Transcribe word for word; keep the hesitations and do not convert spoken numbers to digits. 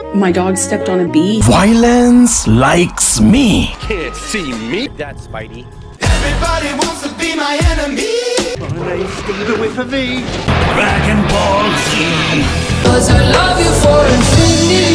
My dog stepped on a bee. Violence likes me. Can't see me. That's Spidey. Everybody wants to be my enemy. Oh, they stayed away from me. Dragonball Z. Cause I love you for infinity.